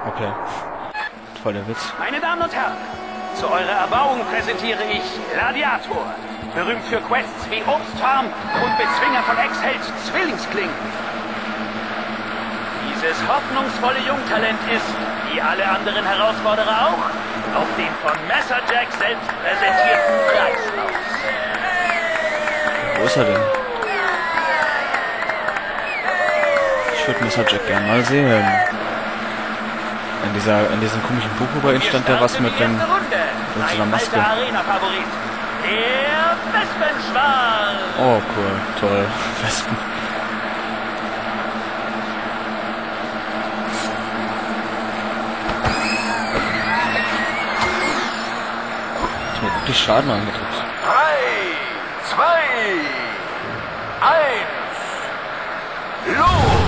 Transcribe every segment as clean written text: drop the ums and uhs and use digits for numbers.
Okay. Voll der Witz. Meine Damen und Herren, zu eurer Erbauung präsentiere ich Gladiator. Berühmt für Quests wie Obstfarm und Bezwinger von Ex-Held Zwillingskling. Dieses hoffnungsvolle Jungtalent ist, wie alle anderen Herausforderer auch, auf den von Messerjack selbst präsentierten Preis aus. Wo ist er denn? Ich würde Messerjack gerne mal sehen. In diesem komischen Buch über ihn stand ja was mit so einer Maske. Arena-Favorit, der Wespenschwarm. Oh, cool. Toll. Wespen. Hat mir wirklich Schaden angedrückt. 3, 2, 1, los!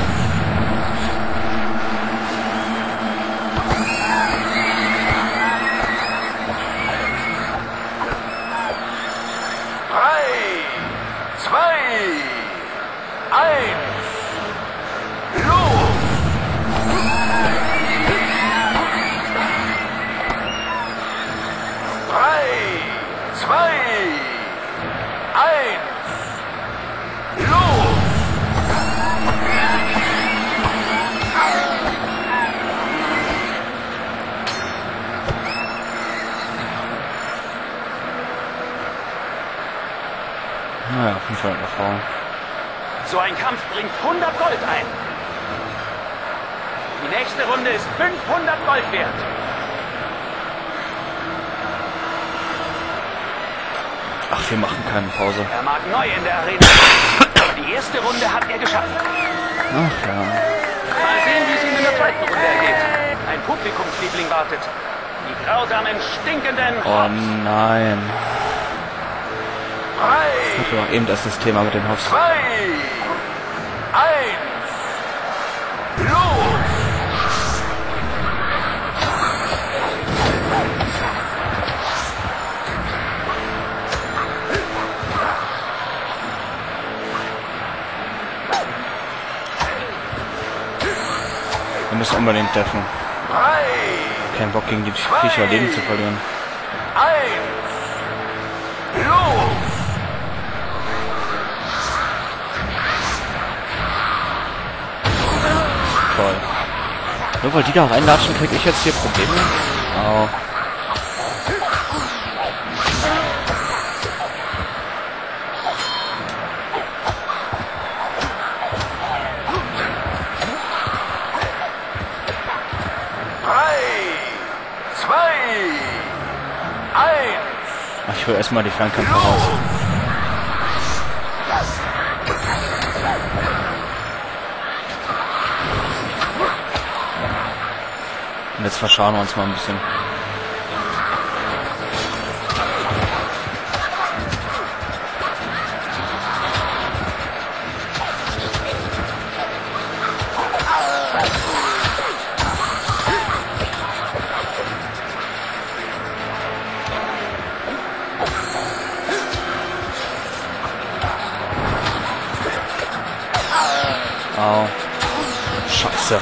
Naja, auf jeden Fall eine Erfahrung. So ein Kampf bringt 100 Gold ein. Die nächste Runde ist 500 Gold wert. Ach, wir machen keine Pause. Er mag neu in der Arena, aber die erste Runde hat er geschafft. Ach ja. Mal sehen, wie es ihm in der zweiten Runde ergeht. Ein Publikumsliebling wartet. Die grausamen, stinkenden... Oh nein. 3, Ich hatte doch eben das Thema mit den Hoffs. 2, 1, los! Wir müssen unbedingt treffen. 3, Kein Bock gegen die Viecher Leben zu verlieren. 1, los! Toll. Nur weil die da reinlatschen, kriege ich jetzt hier Probleme. Au. Ich hole erstmal die Fernkämpfer raus. Und jetzt verschauen wir uns mal ein bisschen. Au. Scheiße.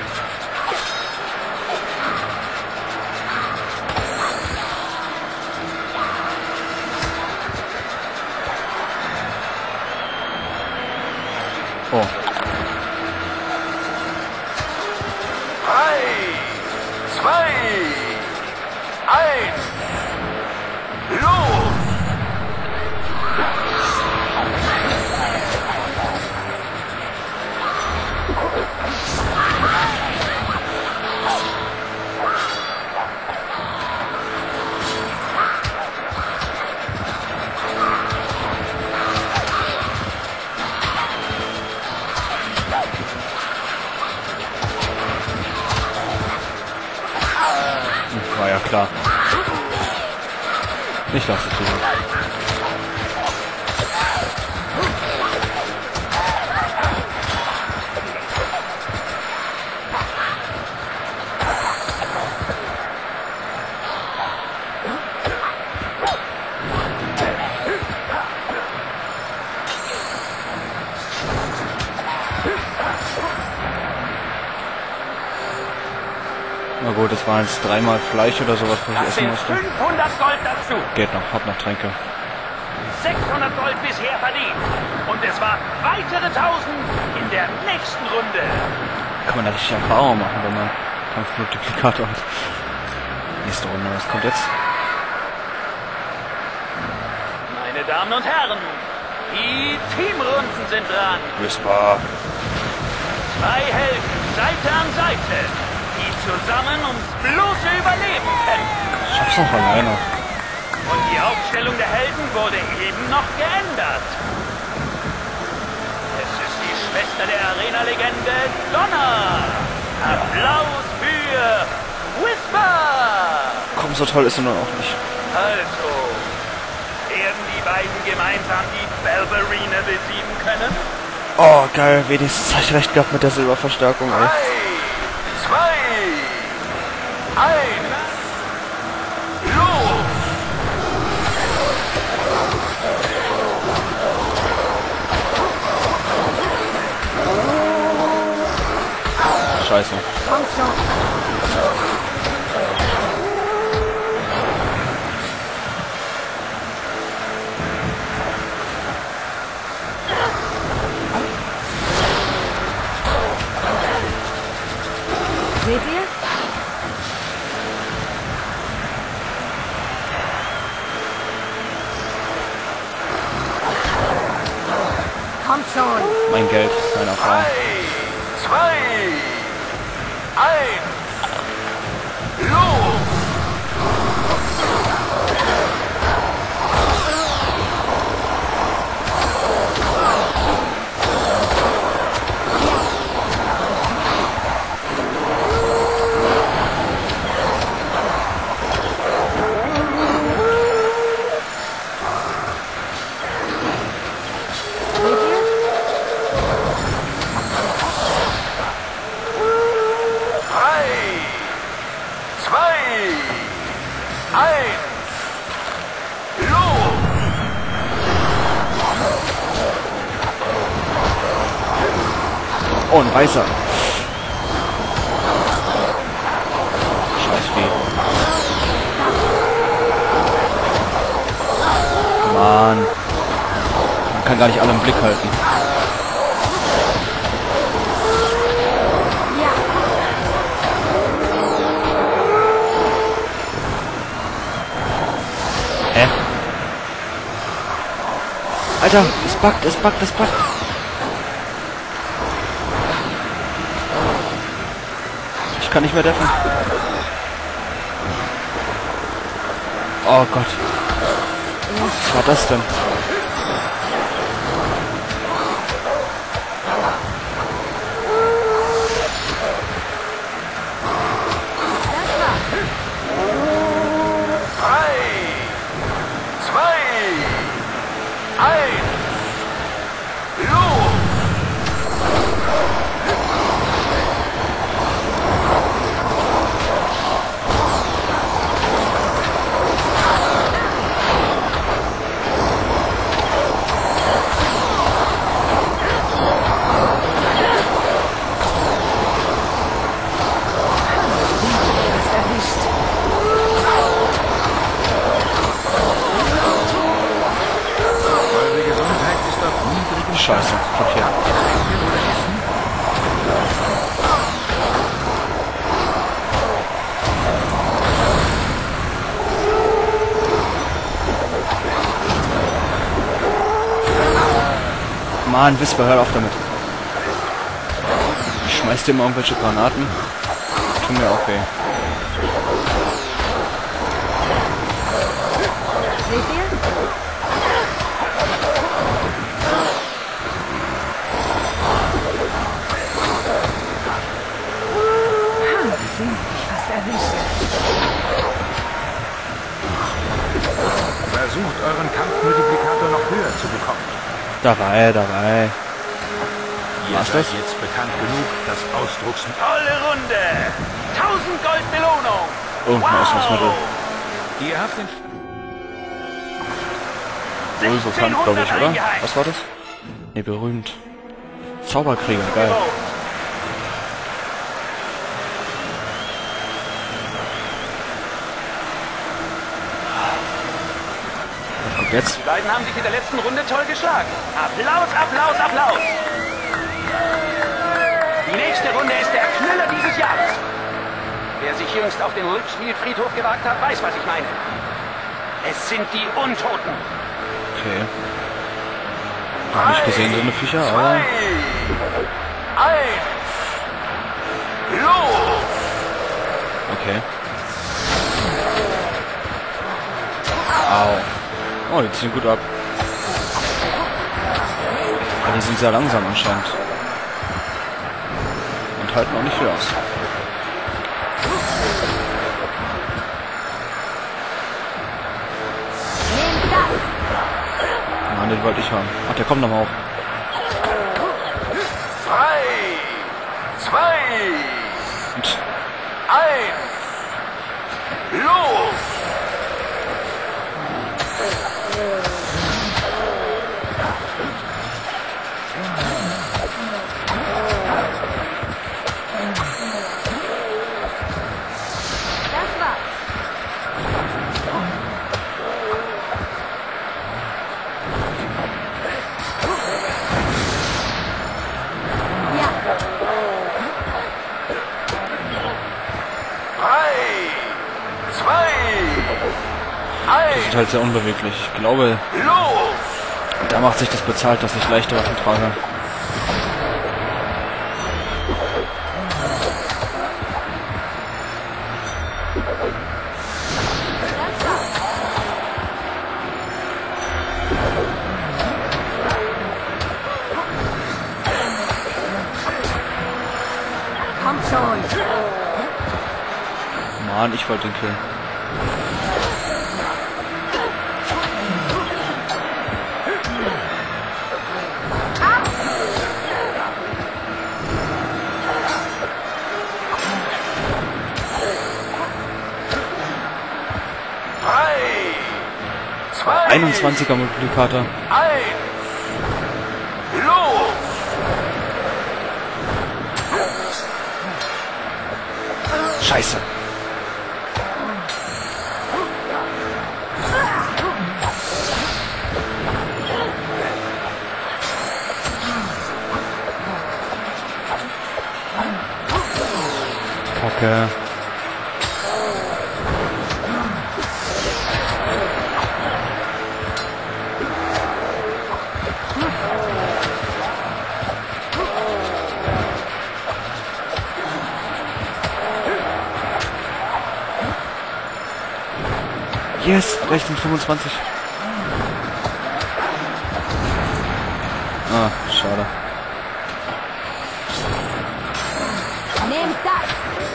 Oh. 3, 2, 1, los! War ja klar. Ich lasse es lieber. Na gut, das waren jetzt 3-mal Fleisch oder sowas, was ich Das essen sind musste. 500 Gold dazu. Geht noch, hab noch Tränke. 600 Gold bisher verdient. Und es waren weitere 1000 in der nächsten Runde. Kann man da richtig Erfahrung machen, wenn man Kampfmultiplikator hat. Nächste Runde, was kommt jetzt? Meine Damen und Herren, die Teamrunden sind dran. Whisper. 2 Helden, Seite an Seite, die zusammen ums bloße Überleben kämpfen. Ich hab's noch alleine. Und die Aufstellung der Helden wurde eben noch geändert. Es ist die Schwester der Arena-Legende, Donna. Applaus für Whisper. Komm, so toll ist er nun auch nicht. Also, werden die beiden gemeinsam die Balverine besiegen können? Oh, geil, wenigstens hab ich recht gehabt mit der Silberverstärkung, ey. 3, 2, 1, los! Scheiße. Seht ihr? Kommt schon! Mein Geld, meine Erfahrung. 3, 2, 1, los! Seht ihr? 3, 2, 1, los! Oh, ein Weißer. Scheißvieh. Mann. Man kann gar nicht alle im Blick halten. Hä? Alter, es buggt, es buggt, es buggt. Ich kann nicht mehr deffen. Oh Gott. Was war das denn? Drei, zwei, eins, los! Eure Gesundheit ist auf niedrigem Scheiße, blockiert. Mann, Whisper, hör auf damit. Ich schmeiß dir mal irgendwelche Granaten. Tun mir auch weh. Seht ihr? Sie hat mich fast erwischt. Versucht, euren Kampfmultiplikator noch höher zu bekommen. Dabei, dabei. Ihr Was seid das? jetzt bekannt genug, das Ausdrucks... Tolle Runde! 1000 Gold Belohnung! Irgendein Ausdrucksmittel. Ihr habt den... Wohl bekannt, glaube ich, 1600 oder? eingeheizt. Was war das? Ne, berühmt. Zauberkrieger, geil. Jetzt. Die beiden haben sich in der letzten Runde toll geschlagen. Applaus, Applaus, Applaus. Die nächste Runde ist der Knüller dieses Jahres. Wer sich jüngst auf den Litchfield-Friedhof gewagt hat, weiß, was ich meine. Es sind die Untoten. Okay. Noch nicht gesehen, so eine Viecher, aber... 1. Los! Okay. Au. Oh, die ziehen gut ab. Aber die sind sehr langsam anscheinend. Und halten auch nicht viel aus. Mann, den wollte ich haben. Ach, der kommt nochmal hoch. 3, 2, Und 1. Los! Das war's. Ja, 3, 2, die sind halt sehr unbeweglich. Ich glaube, los! da macht sich das bezahlt, dass ich leichte Waffen trage. kommt schon. Mann, ich wollte den killen. Zwei, 21er Multiplikator. 1. Los! Scheiße. Kacke. Yes, Richtung 25. Ah, schade. Nehmt das.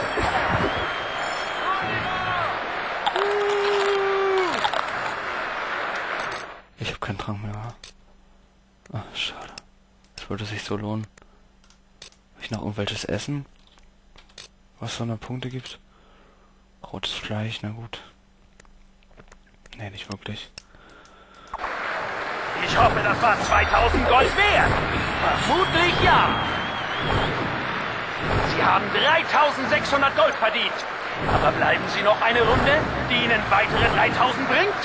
Ich habe keinen Trank mehr. Ah, schade. Das würde sich so lohnen. Habe ich noch irgendwelches Essen? Was so eine Punkte gibt? Rotes Fleisch, na gut. Nee, nicht wirklich. Ich hoffe, das war 2000 Gold wert. Vermutlich ja. Sie haben 3600 Gold verdient. Aber bleiben Sie noch eine Runde, die Ihnen weitere 3000 bringt?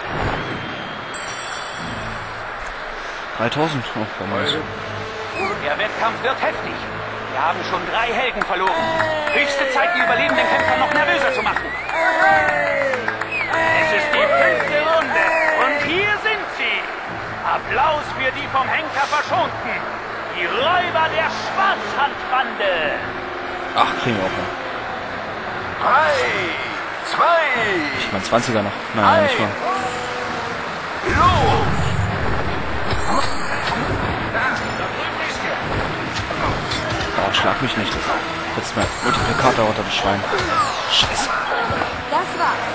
3000? Oh, damals. Der Wettkampf wird heftig. Wir haben schon 3 Helden verloren. Höchste Zeit, die überlebenden Kämpfer noch nervöser zu machen. Es ist die 5. Runde und hier sind sie. Applaus für die vom Henker Verschonten. Die Räuber der Schwarzhandbande. Ach, kriegen wir auch noch. 3, 2, Ich mein 20er noch. Nein, nicht mal. los! Oh, schlag mich nicht. Jetzt mein Multiplikator unter das Schwein. Scheiße. Das war's.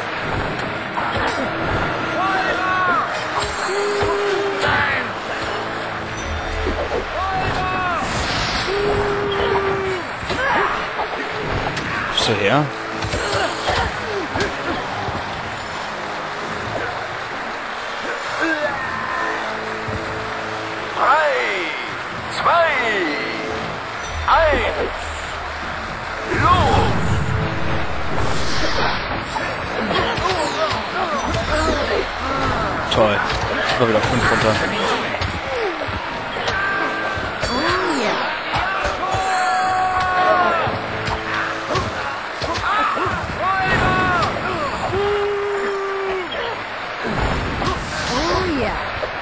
Bist du her? Toll. sind wir wieder auf 5 runter. Oh ja. Oh ja.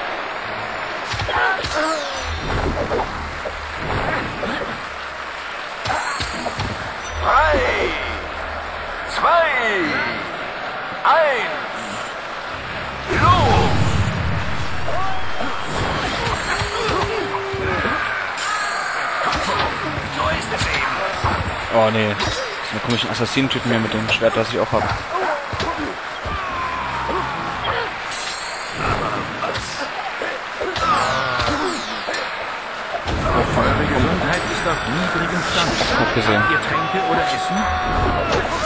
3, 2, 1, los! So ist es eben. Oh nee. Das ist eine komischen Assassinentypen hier mit dem Schwert, das ich auch habe. Eure Gesundheit ist auf niedrigem Stand. Hab gesehen. Getränke oder Essen?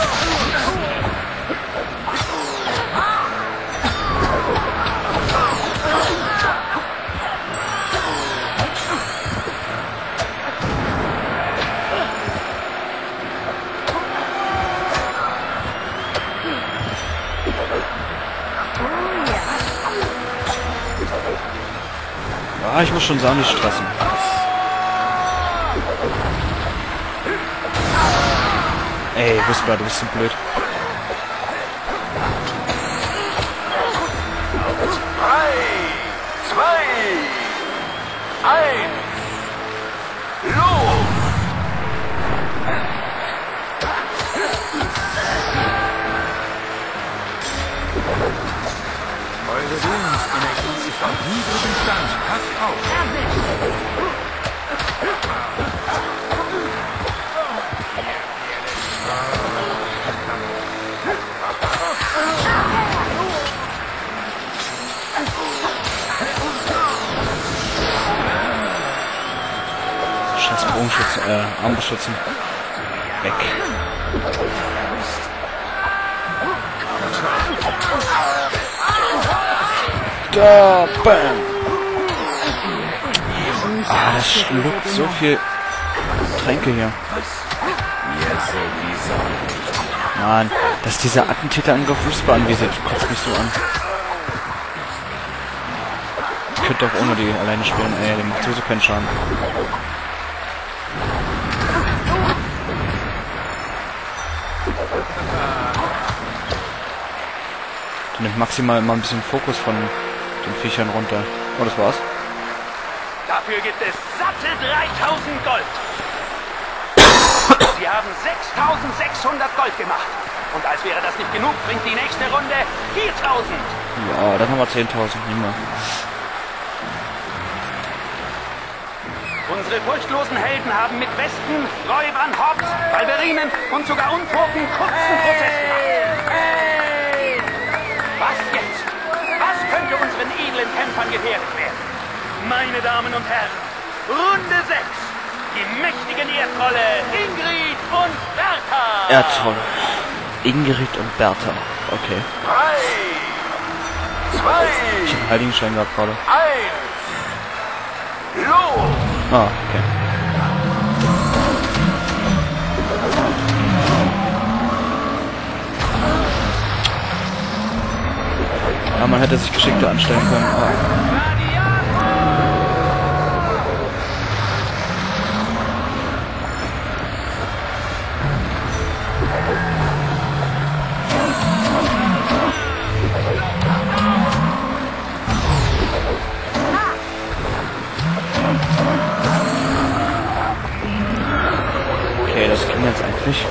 Ah, ich muss schon sagen, nicht stressen. Ey, Whisper, du bist so blöd. 3, 2, 1, los! Eure Lebensenergie ist auf niedrigem Stand. Passt auf. Scheiß Bogenschützen, Armbrustschützen. Weg. Da, bam! Ah, das schluckt so viel Tränke hier. Mann, dass dieser Attentäterangriff Whisper anvisiert, kotzt mich so an. Ich könnte doch ohne die alleine spielen, ey, der macht sowieso keinen Schaden. Der nimmt maximal immer ein bisschen Fokus von den Viechern runter. Oh, das war's. Dafür gibt es satte 3000 Gold. Sie haben 6600 Gold gemacht. Und als wäre das nicht genug, bringt die nächste Runde 4000. Ja, dann haben wir 10.000, nicht mehr. Unsere furchtlosen Helden haben mit Westen, Räubern, Hobbs, Balverinen und sogar Untoten kurzen Prozess gemacht. Was jetzt? Was könnte unseren edlen Kämpfern gefährdet werden? Meine Damen und Herren, Runde 6. Die mächtigen Erdtrolle Ingrid und Bertha. Erdtrolle. Ingrid und Bertha. Okay. 3, 2, Ich hab einen Heiligenschein gehabt gerade. 1, los! Ah, okay. Ja, man hätte sich geschickter anstellen können. Ah. Okay, das ging jetzt eigentlich.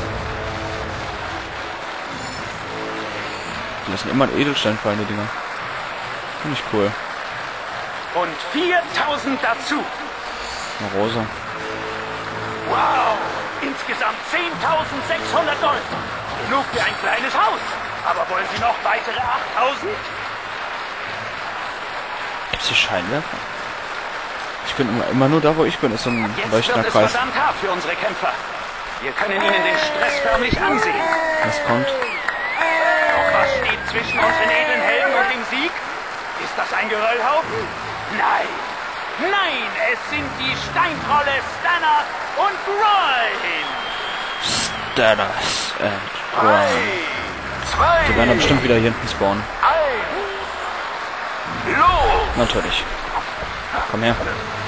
Die lassen immer einen Edelstein fallen, die Dinger. Finde ich cool. Und 4000 dazu. Eine Rose. Wow! Insgesamt 10.600 Gold. Genug für ein kleines Haus. Aber wollen Sie noch weitere 8.000? Gibt's hier Scheinwerfer? Ich bin immer nur da, wo ich bin. Ist so ein Jetzt leuchtender wird es Kreis. verdammt hart für unsere Kämpfer. Wir können ihnen den Stress förmlich ansehen. Was kommt? Doch was steht zwischen unseren edlen Helden und dem Sieg? Ist das ein Geröllhaufen? Nein! Nein, es sind die Steintrolle Stanner und Groin! Stanners and 3, Groin. 2, Die werden da bestimmt wieder hier hinten spawnen. 1, los! Natürlich. Komm her.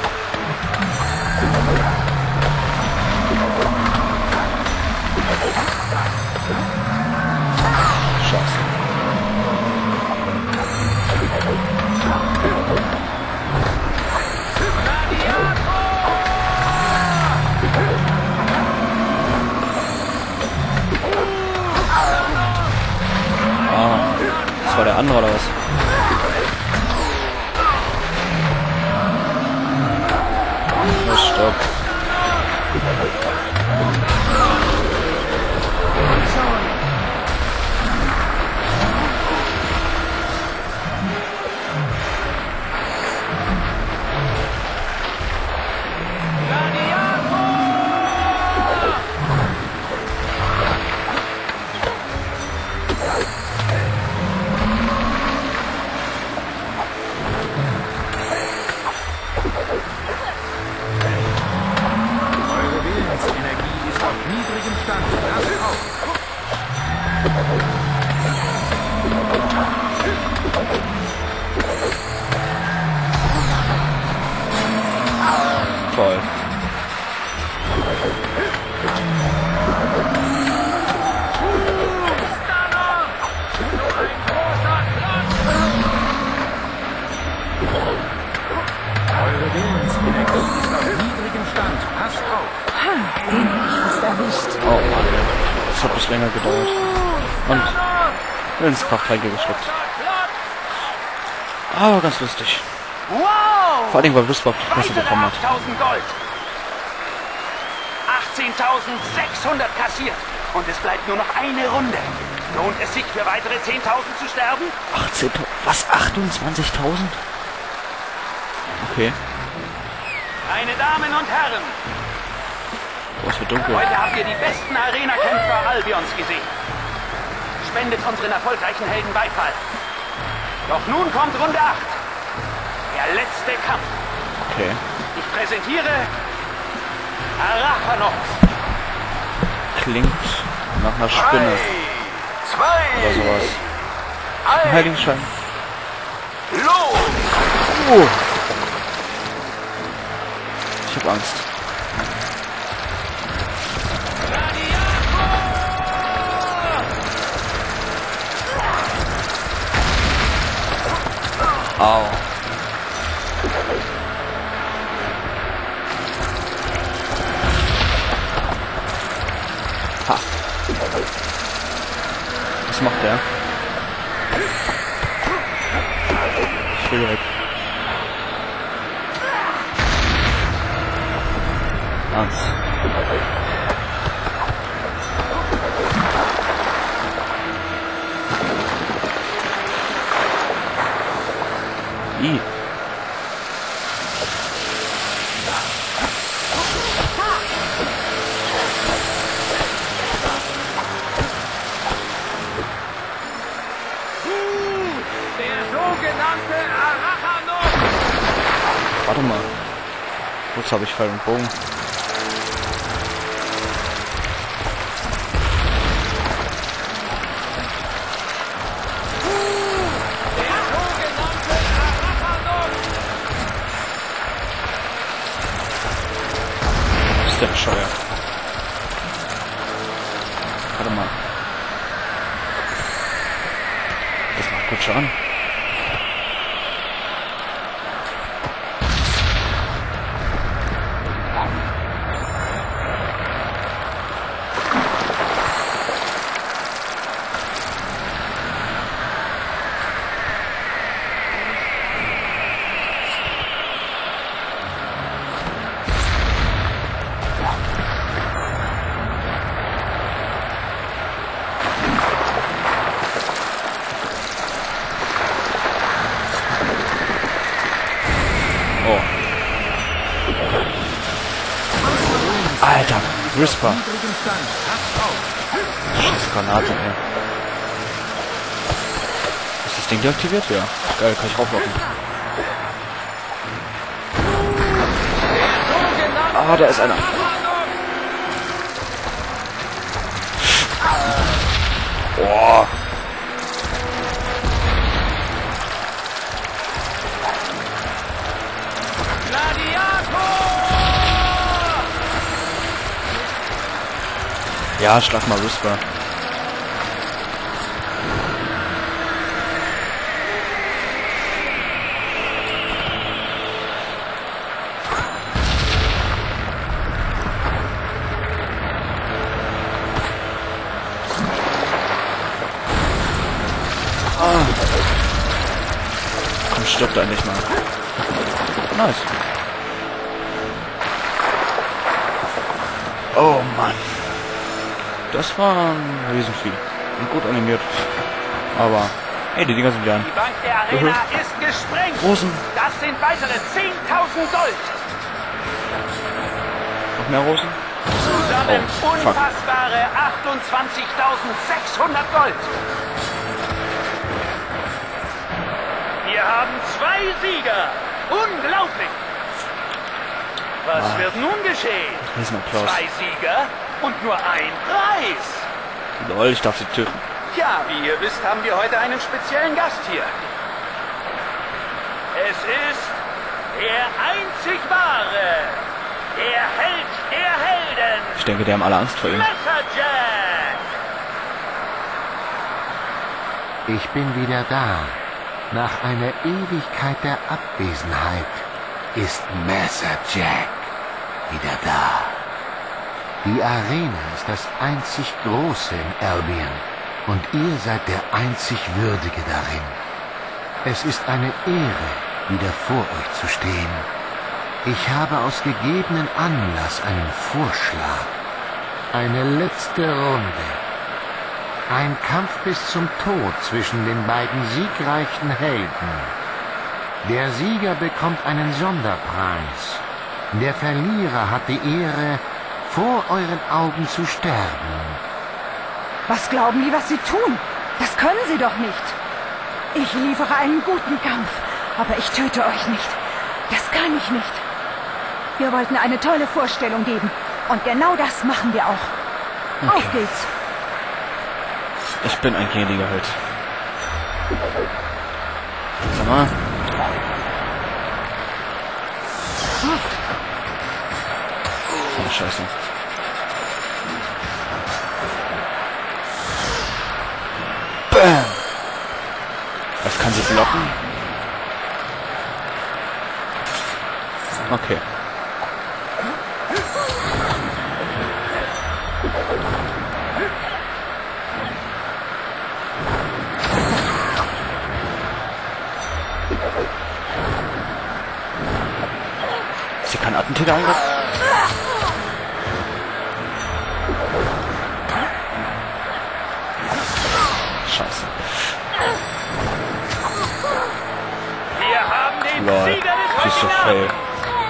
Scheiße. Ah, das war der andere oder was? Oh, stopp. Eure Willensenergie ist auf niedrigem Stand. Passt auf! Toll. Eure Willensenergie ist auf niedrigem Stand. Passt auf! Den hab ich fast erwischt. Oh Mann, das hat etwas länger gedauert. Und Willenskraft geschluckt. Aber ganz lustig. Wow! Vor allem, weil Lustbar die Presse Weitere bekommen hat. 8.000 Gold. 18.600 kassiert. Und es bleibt nur noch eine Runde. Lohnt es sich für weitere 10.000 zu sterben? 18.000? Was? 28.000? Okay. Meine Damen und Herren, Oh, es wird dunkel. heute habt ihr die besten Arena-Kämpfer Albions gesehen. Spendet unseren erfolgreichen Helden Beifall. Doch nun kommt Runde 8. Der letzte Kampf. Okay. Ich präsentiere Arachnos. Klingt nach einer Spinne. 2, Oder sowas. Ein 1, Heiligenschein. los! Oh. Ich hab Angst. Au. Ha. Was macht der? Ich will weg. Hans. I. Der sogenannte Arachnos! Warte mal. Jetzt habe ich Pfeil und Bogen. Ist der bescheuert? Warte mal. Das macht gut Schaden. Oh. Alter, Whisper. Niedrigem Stand. Passt auf! Scheiß Granate, ey. Ist das Ding deaktiviert? Ja. Geil, kann ich rauflaufen. Ah, da ist einer. Oh. Ja, schlag mal Whisper. Komm, stirbt endlich mal. Nice. Oh Mann. Das war ein Riesenvieh. Und gut animiert. Aber, hey, die Dinger sind ja an. Die Bank der Arena ist gesprengt. Rosen. Das sind weitere 10.000 Gold. Noch mehr Rosen? Zusammen Oh, fuck. unfassbare 28.600 Gold. Wir haben 2 Sieger. Unglaublich. Was wird nun geschehen? Riesenapplaus. 2 Sieger und nur ein Preis. Lol, ich darf sie töten. Ja, wie ihr wisst, haben wir heute einen speziellen Gast hier. Es ist der einzig wahre, der Held der Helden, Ich denke, die haben alle Angst vor ihm. Messerjack. Ich bin wieder da. Nach einer Ewigkeit der Abwesenheit ist Messerjack wieder da. Die Arena ist das einzig Große in Albion und ihr seid der einzig Würdige darin. Es ist eine Ehre, wieder vor euch zu stehen. Ich habe aus gegebenen Anlass einen Vorschlag. Eine letzte Runde. Ein Kampf bis zum Tod zwischen den beiden siegreichen Helden. Der Sieger bekommt einen Sonderpreis. Der Verlierer hat die Ehre, vor euren Augen zu sterben. Was glauben die, was sie tun? Das können sie doch nicht. Ich liefere einen guten Kampf, aber ich töte euch nicht. Das kann ich nicht. Wir wollten eine tolle Vorstellung geben. Und genau das machen wir auch. Okay. Auf geht's. Ich bin ein gnädiger Held. Sag mal. Oh, Scheiße. Bam! Was kann sie blocken? Okay. Sie kann Attentäter angreifen. Scheiße. Wir haben den Lol. Sieger Sie ist so des fail. Originals.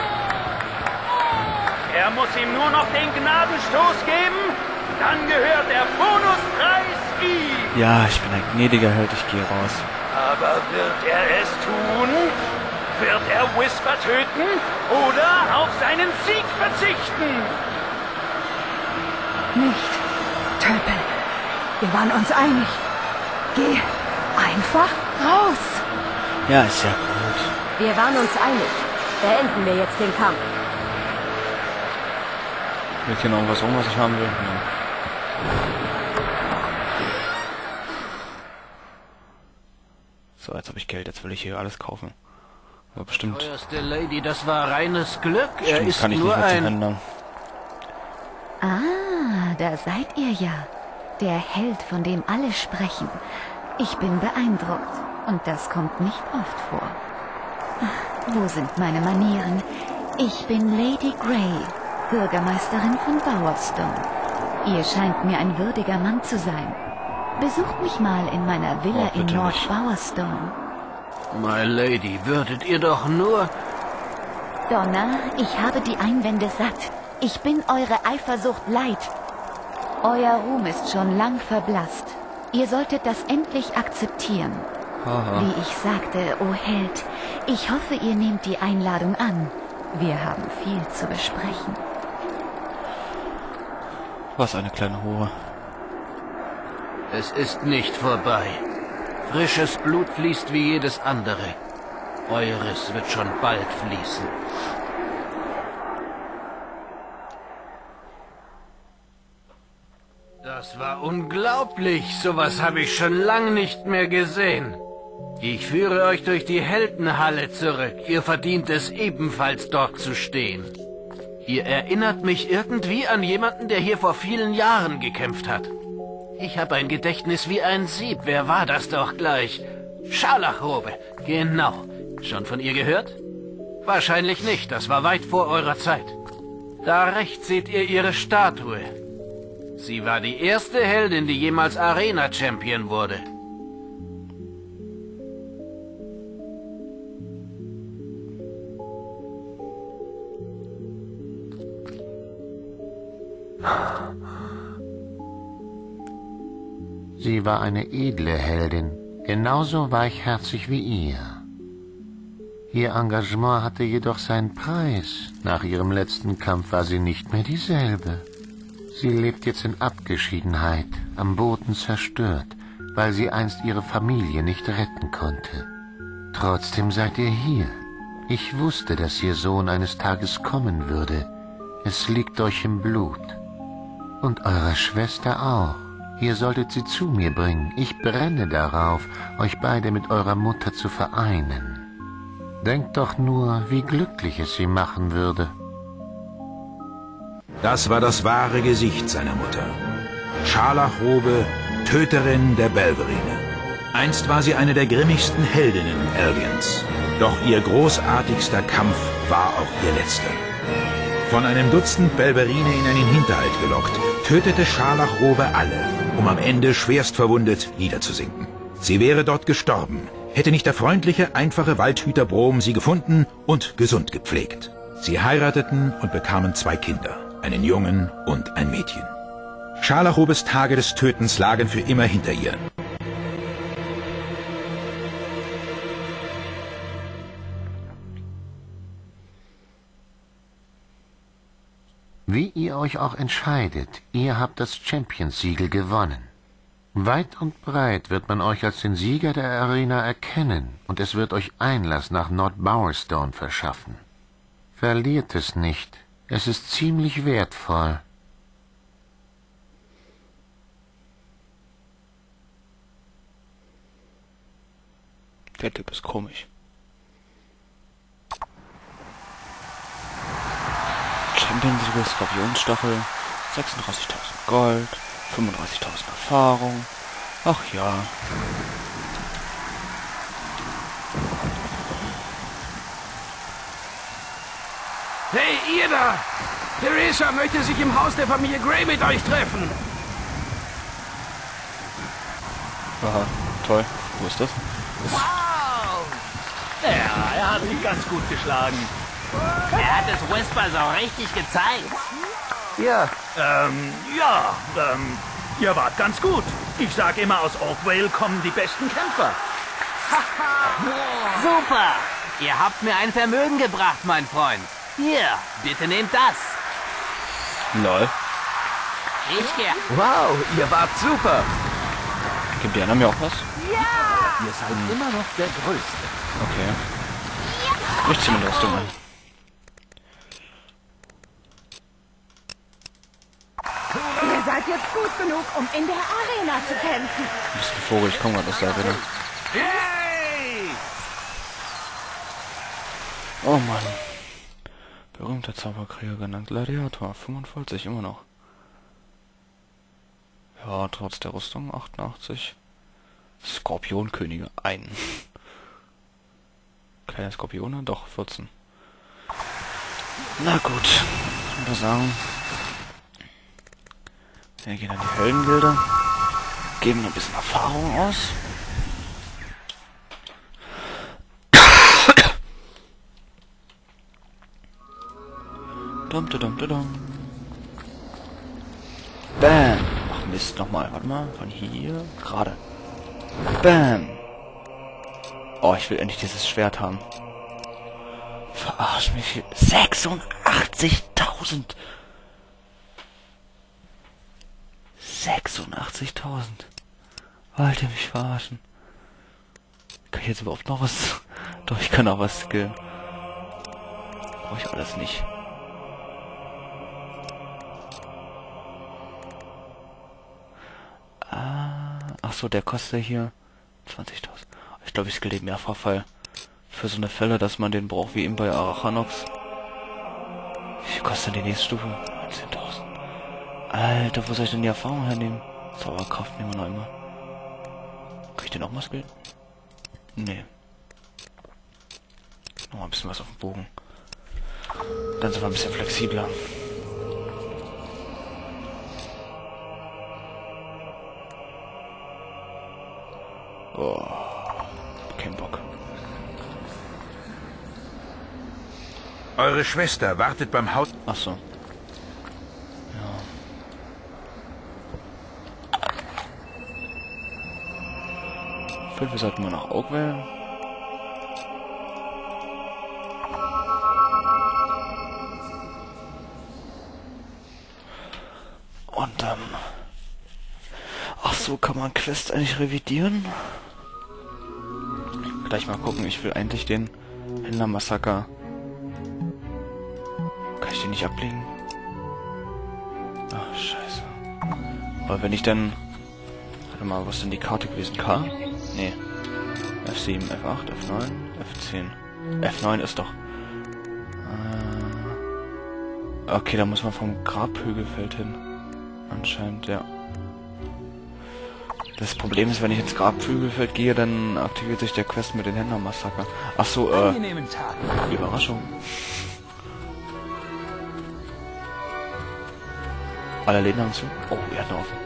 Er muss ihm nur noch den Gnadenstoß geben, dann gehört der Bonuspreis ihm. Ja, ich bin ein gnädiger Held, ich gehe raus. Aber wird er es tun? Wird er Whisper töten oder auf seinen Sieg verzichten? Nicht. Tölpel, wir waren uns einig. Geh einfach raus. Ja, ist ja gut. Wir waren uns einig. Beenden wir jetzt den Kampf. Wird hier noch irgendwas rum, was ich haben will? Nee. So, jetzt habe ich Geld, jetzt will ich hier alles kaufen. Aber bestimmt, Teuerste Lady, das war reines Glück. Er bestimmt ist kann ich nur nicht mehr zum ein... Händler. Ah, da seid ihr ja. Der Held, von dem alle sprechen. Ich bin beeindruckt. Und das kommt nicht oft vor. Ach, wo sind meine Manieren? Ich bin Lady Grey, Bürgermeisterin von Bowerstone. Ihr scheint mir ein würdiger Mann zu sein. Besucht mich mal in meiner Villa Oh, in bitte North nicht. Bowerstone. My Lady, würdet ihr doch nur... Donna, ich habe die Einwände satt. Ich bin eure Eifersucht leid. Euer Ruhm ist schon lang verblasst. Ihr solltet das endlich akzeptieren. Haha. Wie ich sagte, o Held, ich hoffe, ihr nehmt die Einladung an. Wir haben viel zu besprechen. Was eine kleine Hure. Es ist nicht vorbei. Frisches Blut fließt wie jedes andere. Eures wird schon bald fließen. war unglaublich. Sowas habe ich schon lang nicht mehr gesehen. Ich führe euch durch die Heldenhalle zurück. Ihr verdient es ebenfalls dort zu stehen. Ihr erinnert mich irgendwie an jemanden, der hier vor vielen Jahren gekämpft hat. Ich habe ein Gedächtnis wie ein Sieb. Wer war das doch gleich? Scharlachrobe. Genau. Schon von ihr gehört? Wahrscheinlich nicht. Das war weit vor eurer Zeit. Da rechts seht ihr ihre Statue. Sie war die erste Heldin, die jemals Arena-Champion wurde. Sie war eine edle Heldin, genauso weichherzig wie ihr. Ihr Engagement hatte jedoch seinen Preis. Nach ihrem letzten Kampf war sie nicht mehr dieselbe. Sie lebt jetzt in Abgeschiedenheit, am Boden zerstört, weil sie einst ihre Familie nicht retten konnte. Trotzdem seid ihr hier. Ich wusste, dass ihr Sohn eines Tages kommen würde. Es liegt euch im Blut. Und eurer Schwester auch. Ihr solltet sie zu mir bringen. Ich brenne darauf, euch beide mit eurer Mutter zu vereinen. Denkt doch nur, wie glücklich es sie machen würde. Das war das wahre Gesicht seiner Mutter. Scharlachrobe, Töterin der Belverine. Einst war sie eine der grimmigsten Heldinnen Eldians. Doch ihr großartigster Kampf war auch ihr letzter. Von einem Dutzend Belverine in einen Hinterhalt gelockt, tötete Scharlachrobe alle, um am Ende schwerst verwundet niederzusinken. Sie wäre dort gestorben, hätte nicht der freundliche, einfache Waldhüter Brom sie gefunden und gesund gepflegt. Sie heirateten und bekamen 2 Kinder, einen Jungen und ein Mädchen. Scharlachrobes Tage des Tötens lagen für immer hinter ihr. Wie ihr euch auch entscheidet, ihr habt das Champions-Siegel gewonnen. Weit und breit wird man euch als den Sieger der Arena erkennen und es wird euch Einlass nach North Bowerstone verschaffen. Verliert es nicht, es ist ziemlich wertvoll. Der Typ ist komisch. Champion-Siegel, Skorpionstachel, 36.000 Gold, 35.000 Erfahrung. Ach ja. Hey, ihr da! Theresa möchte sich im Haus der Familie Grey mit euch treffen. Aha, toll. Wo ist das? Wow! Ja, er hat sich ganz gut geschlagen. Er hat es Whisper so richtig gezeigt. Ja. Ihr wart ganz gut. Ich sag immer, aus Oakvale kommen die besten Kämpfer. Super! Ihr habt mir ein Vermögen gebracht, mein Freund. Hier, bitte nehmt das. Lol. Ich gehe. Wow, ihr wart super. Gibt die anderen mir auch was? Ja! Ihr seid immer noch der Größte. Okay. Ich zieh mir die Rüstung an. Ihr seid jetzt gut genug, um in der Arena zu kämpfen. Du bist ein Vogel, ich komme gerade aus der Arena. Hey! Oh Mann. Berühmter Zauberkrieger genannt. Gladiator, 45, immer noch. Ja, trotz der Rüstung, 88. Skorpionkönige, ein. Kleine Skorpione, doch, 14. Na gut, ich würde sagen, wir gehen an die Heldengilde, geben ein bisschen Erfahrung aus. Dum, dum, dum, dum. Bam! Ach Mist, nochmal, warte mal, von hier, gerade. Bam! Oh, ich will endlich dieses Schwert haben. Verarsch mich viel. 86.000! 86.000! Wollt ihr mich verarschen? Kann ich jetzt überhaupt noch was? Doch, ich kann auch was skillen. Brauche ich alles nicht. Ach so, der kostet hier 20.000. Ich glaube, ich skill den Mehrfachfall. Für so eine Fälle, dass man den braucht, wie eben bei Arachnox. Wie viel kostet die nächste Stufe? 10.000. Alter, wo soll ich denn die Erfahrung hernehmen? Zauberkraft nehmen wir noch immer. Kann ich den auch mal skillen? Nee. Nochmal ein bisschen was auf dem Bogen. Dann sind wir ein bisschen flexibler. Oh, kein Bock. Eure Schwester wartet beim Haus... Ach so. Ja. Wir sollten mal nach Oak wählen. Und ach so, kann man Quest eigentlich revidieren? Gleich mal gucken, ich will eigentlich den Händler-Massaker. Kann ich den nicht ablegen? Ach, scheiße. Aber wenn ich dann... Warte mal, was ist denn die Karte gewesen? K? Nee. F7, F8, F9, F10. F9 ist doch... Okay, da muss man vom Grabhügelfeld hin. Anscheinend, ja. Das Problem ist, wenn ich ins Grabhügelfeld gehe, dann aktiviert sich der Quest mit den Händler-Massaker. Ach so, Überraschung. Alle Läden haben zu. Oh, er hat offen.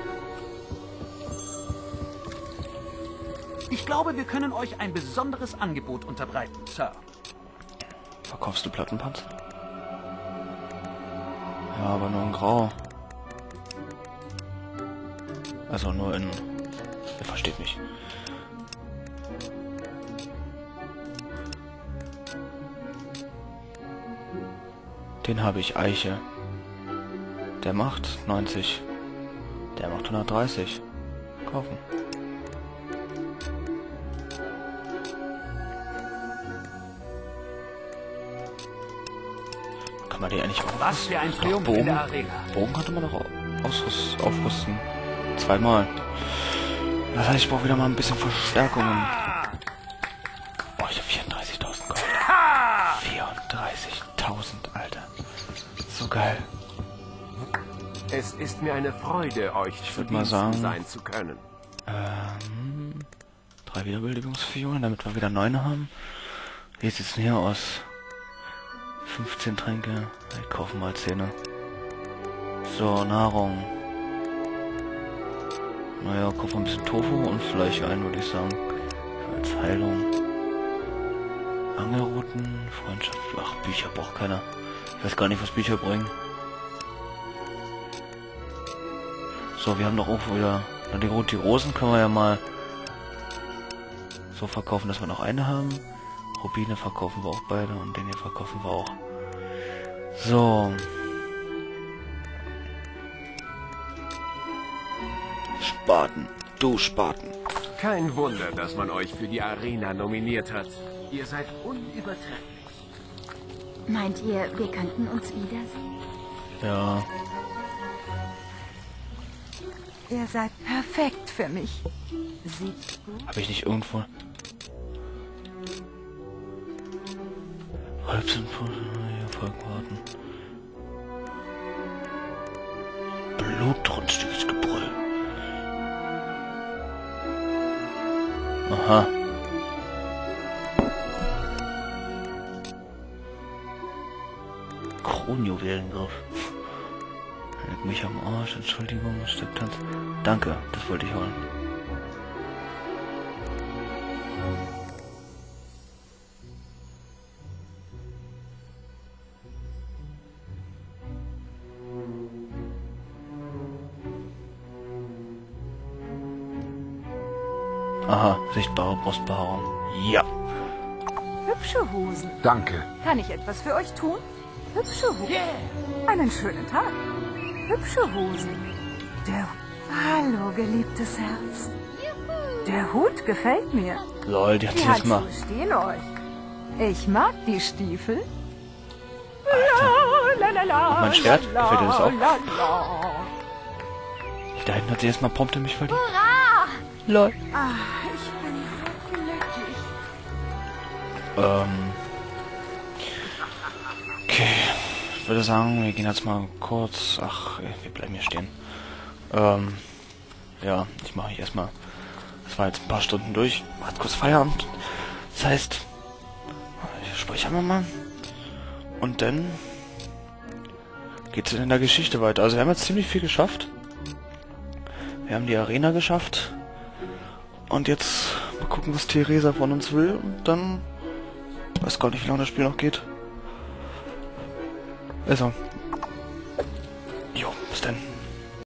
Ich glaube, wir können euch ein besonderes Angebot unterbreiten, Sir. Verkaufst du Plattenpanzer? Ja, aber nur in Grau. Also nur in... Ihr versteht mich. Den habe ich, Eiche. Der macht 90. Der macht 130. Kaufen. Kann man die eigentlich auch... Was für ein Triumph in der Arena. Bogen konnte man doch aufrüsten. Zweimal. Das heißt, ich brauche wieder mal ein bisschen Verstärkungen. Oh, ich habe 34.000 Gold. 34.000, Alter. So geil. Es ist mir eine Freude, euch ich würde mal sagen, sein zu können. 3 Wiederbelebungsfiolen, damit wir wieder 9 haben. Wie sieht's denn hier aus? 15 Tränke. Ich kaufe mal 10. So, Nahrung. Naja, kaufe ein bisschen Tofu und Fleisch ein, würde ich sagen. Als Heilung. Angelrouten, Freundschaft. Ach, Bücher braucht keiner. Ich weiß gar nicht, was Bücher bringen. So, wir haben doch auch wieder... Na, die Rosen können wir ja mal so verkaufen, dass wir noch eine haben. Rubine verkaufen wir auch beide und den hier verkaufen wir auch. So. Spaten. Du Spaten. Kein Wunder, dass man euch für die Arena nominiert hat. Ihr seid unübertrefflich. Meint ihr, wir könnten uns wiedersehen? Ja. Ihr seid perfekt für mich. Sieht gut. Habe ich nicht irgendwo... Blutrünstiges Gebrüll. Aha. Kronjuwelengriff. Leck mich am Arsch, Entschuldigung, Stepptanz. Danke, das wollte ich holen. Aha, sichtbare Brustbehaarung. Ja. Hübsche Hosen. Danke. Kann ich etwas für euch tun? Hübsche Hosen. Einen schönen Tag. Hübsche Hosen. Hallo, geliebtes Herz. Der Hut gefällt mir. Lol, die hat Die sich das mal... Handschuhe stehen euch. Ich mag die Stiefel. Und mein Schwert? Gefällt dir das auch? Da hinten hat sie erstmal prompt in mich verliebt. Hurra! Lol. Ah, ich bin so glücklich. Okay. Ich würde sagen, wir gehen jetzt mal kurz... Ach, wir bleiben hier stehen. Ja, ich mache mich erstmal... Das war jetzt ein paar Stunden durch. Macht kurz Feierabend. Das heißt... Ich spreche einmal mal. Und dann... geht's in der Geschichte weiter. Also wir haben jetzt ziemlich viel geschafft. Wir haben die Arena geschafft. Und jetzt mal gucken, was Theresa von uns will. Und dann... weiß gar nicht, wie lange das Spiel noch geht. Also,